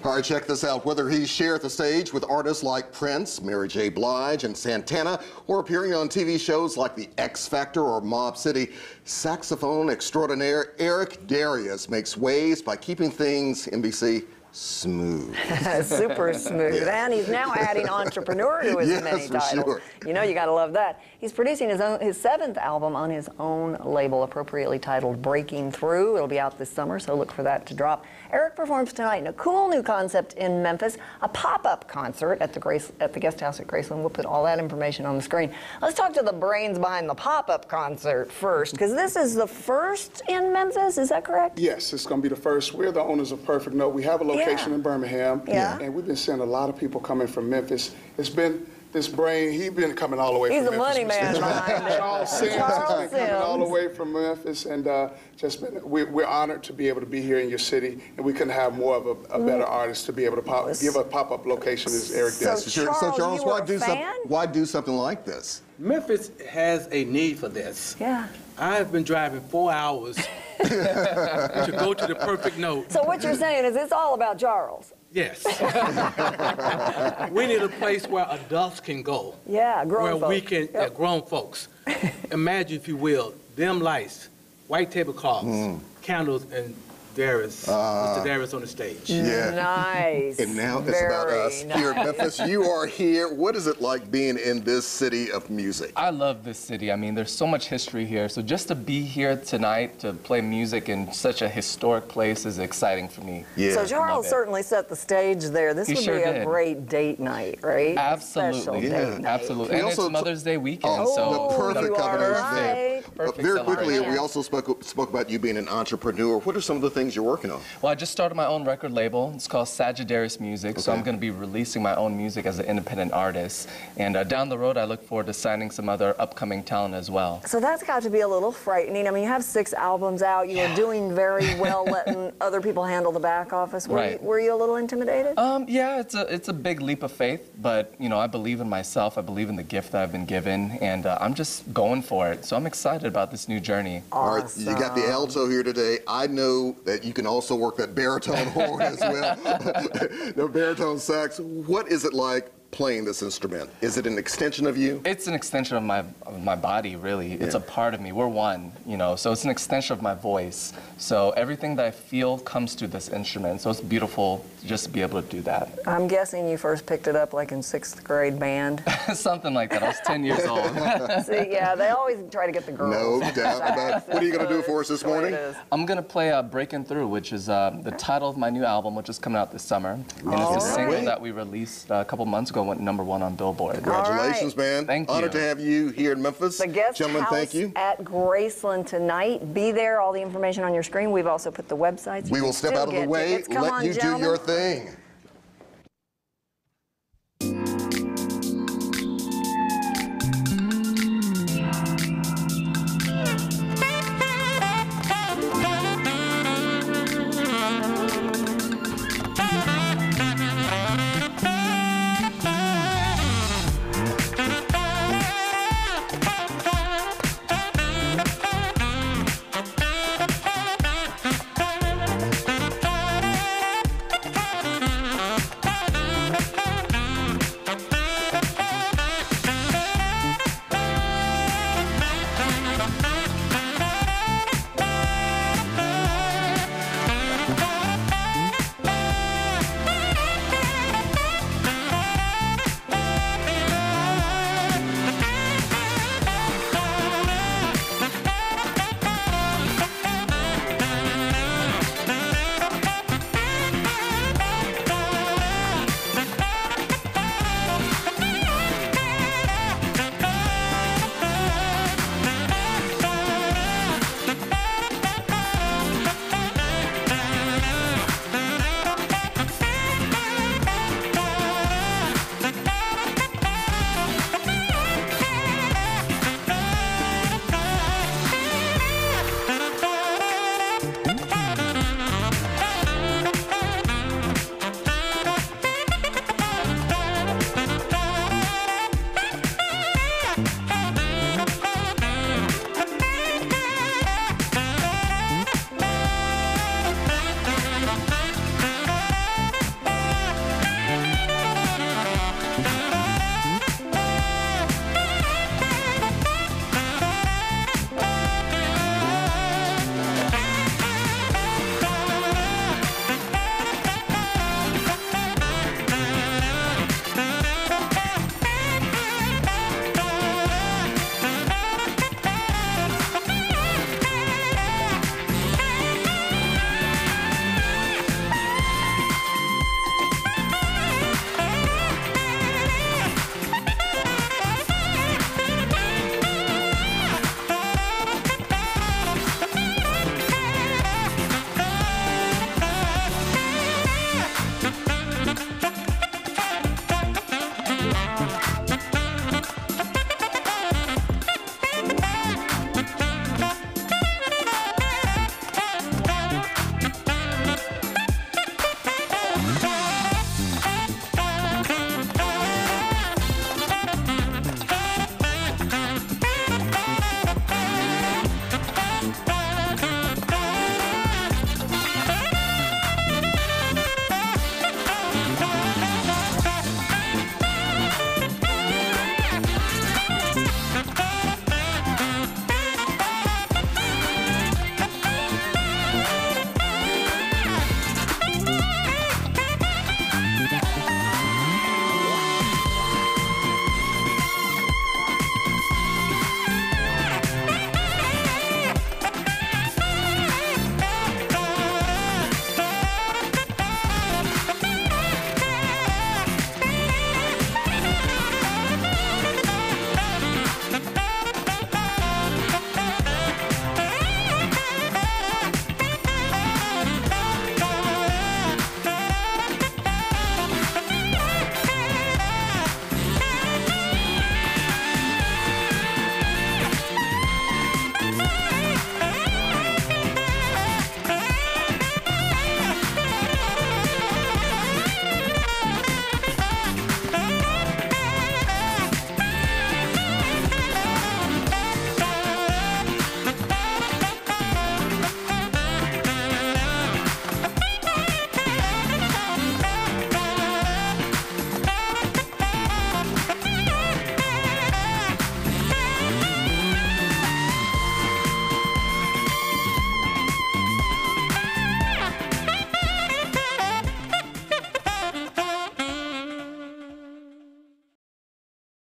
All right, check this out. Whether he shared the stage with artists like Prince, Mary J. Blige, and Santana, or appearing on TV shows like The X Factor or Mob City, saxophone extraordinaire Eric Darius makes waves by keeping things, NBC, smooth. Super smooth. Yeah. And he's now adding entrepreneur to his many titles. Sure. You know, you got to love that. He's producing his 7th album on his own label, appropriately titled Breaking Through. It'll be out this summer, so look for that to drop. Eric performs tonight in a cool new concept in Memphis, a pop-up concert at the Guesthouse at Graceland. We'll put all that information on the screen. Let's talk to the brains behind the pop-up concert first, because this is the first in Memphis, is that correct? Yes, it's going to be the first. We're the owners of Perfect Note. We have a location in Birmingham, and we've been seeing a lot of people coming from Memphis. It's been this brain, he's been coming all the way from Memphis. He's the money man behind it. Charles Sims has been coming all the way from Memphis, and we're honored to be able to be here in your city, and we couldn't have more of a better artist to be able to give a pop-up location as Eric Darius. So Charles, why do something like this? Memphis has a need for this. Yeah. I've been driving 4 hours to go to the Perfect Note. So what you're saying is it's all about Charles. Yes. We need a place where adults can go. Yeah, grown folks. Where we can, grown folks. Imagine, if you will, dim lights, white tablecloths, candles, and Darius, Mr. Darius on the stage. Yeah. Nice. And now it's about us here in Memphis. You are here. What is it like being in this city of music? I love this city. I mean, there's so much history here. So just to be here tonight, to play music in such a historic place is exciting for me. Yeah. So Charles certainly set the stage there. This would be a great date night, right? Absolutely. Absolutely. And it's Mother's Day weekend. So the perfect combination. Right. Perfect Very quickly, we also spoke about you being an entrepreneur. What are some of the things you're working on? Well, I just started my own record label. It's called Sagittarius Music. So I'm going to be releasing my own music as an independent artist. And down the road, I look forward to signing some other upcoming talent as well. So that's got to be a little frightening. I mean, you have 6 albums out. You are doing very well letting other people handle the back office. Were you a little intimidated? Yeah, it's a big leap of faith. But, you know, I believe in myself. I believe in the gift that I've been given. And I'm just going for it. So I'm excited about this new journey. Awesome. All right, you got the alto here today. I know that you can also work that baritone horn as well. The baritone sax. What is it like playing this instrument? Is it an extension of you? It's an extension of my body, really. It's a part of me. We're one, you know, so it's an extension of my voice. So everything that I feel comes through this instrument. So it's beautiful just to be able to do that. I'm guessing you first picked it up like in 6th grade band. Something like that. I was 10 years old. See, yeah, they always try to get the girls. No doubt about it. What are you going to do for us this morning? I'm going to play Breaking Through, which is the title of my new album, which is coming out this summer. And it's a single that we released a couple months ago, went #1 on Billboard. Congratulations, man. Thank you. Honored to have you here in Memphis. The Guesthouse Gentlemen, thank you. At Graceland tonight. Be there. All the information on your screen. We've also put the websites. We will step out of the way. Let you do your thing.